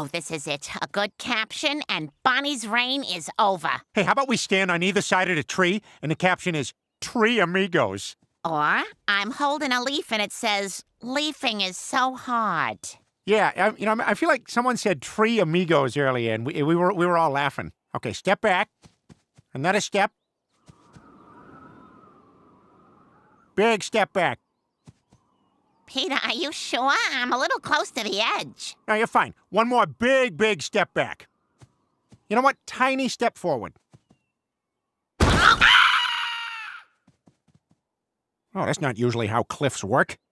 this is it. A good caption, and Bonnie's reign is over. Hey, how about we stand on either side of the tree, and the caption is, Tree Amigos. Or, I'm holding a leaf and it says, leafing is so hard. Yeah, I feel like someone said Tree Amigos earlier, and we were all laughing. Okay, step back. Another step. Big step back. Peter, are you sure? I'm a little close to the edge. No, you're fine. One more big step back. You know what? Tiny step forward. Oh, that's not usually how cliffs work.